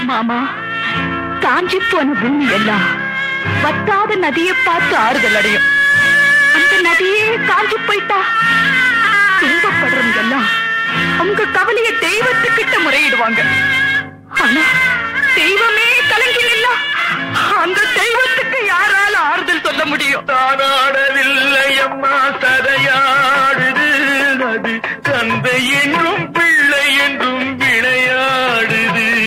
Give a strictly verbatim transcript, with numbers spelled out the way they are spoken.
மாமா, காஞ்சி போன பூமி எல்லாம் வத்தாத நதியை பார்த்து ஆறுதல் அடையும். அந்த நதியே காஞ்சி போயிட்டா துன்பப்படுறவங்க எல்லாம் அவங்க கவலைய தெய்வத்துக்கிட்ட முறையிடுவாங்க. ஆனா தெய்வமே கலங்கி நின்னா அந்த தெய்வத்துக்கு யாரால ஆறுதல் சொல்ல முடியும்? தானாடவில்லை